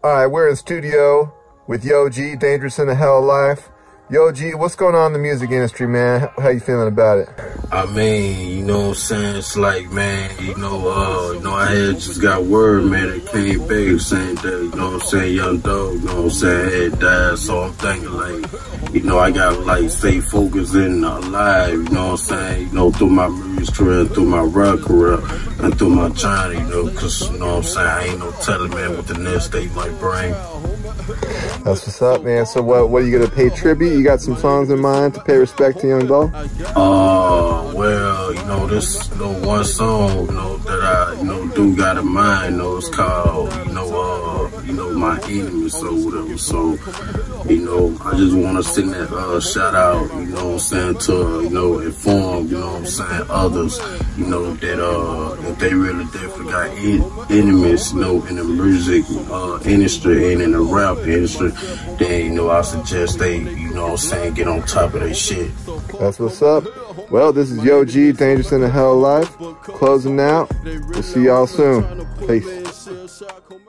All right, we're in studio with Yo G, Dangerous in the Hell Life. Yo G, what's going on in the music industry, man? How you feeling about it? I mean, you know what I'm saying? It's like, man, I had just got word, man, that came back saying that, you know what I'm saying, Young Dog, you know what I'm saying, had died. So I'm thinking, like, I gotta, like, stay focused and alive, you know what I'm saying, through my music career, through my rock career, and through my journey, because, you know what I'm saying, I ain't no telling, man, what the next day might bring. That's what's up, man. So what are you gonna pay tribute? You got some songs in mind to pay respect to Young Dog? Well, this one song, that I do got in mind, it's called, My Enemies or whatever. So, I just wanna send that shout out, you know what I'm saying, to inform, you know what I'm saying, others, that if they really definitely got enemies, in the music industry and in the rap industry, then I suggest they, you know what I'm saying, get on top of their shit. That's what's up. Well, this is Yo G, Dangerous in the Hell Life, closing out. We'll see y'all soon. Peace.